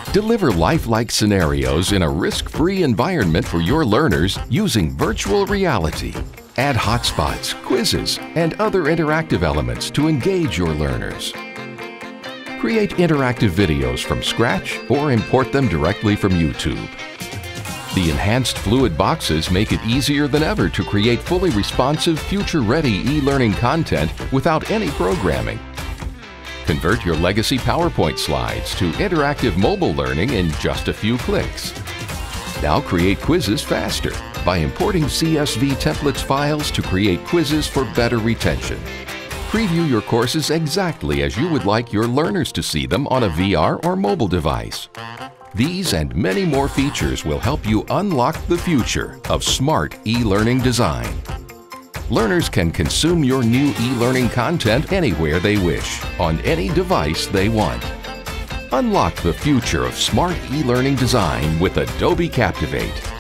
Deliver lifelike scenarios in a risk-free environment for your learners using virtual reality. Add hotspots, quizzes, and other interactive elements to engage your learners. Create interactive videos from scratch or import them directly from YouTube. The enhanced fluid boxes make it easier than ever to create fully responsive, future-ready e-learning content without any programming. Convert your legacy PowerPoint slides to interactive mobile learning in just a few clicks. Now create quizzes faster by importing CSV templates files to create quizzes for better retention. Preview your courses exactly as you would like your learners to see them on a VR or mobile device. These and many more features will help you unlock the future of smart e-learning design. Learners can consume your new e-learning content anywhere they wish, on any device they want. Unlock the future of smart e-learning design with Adobe Captivate.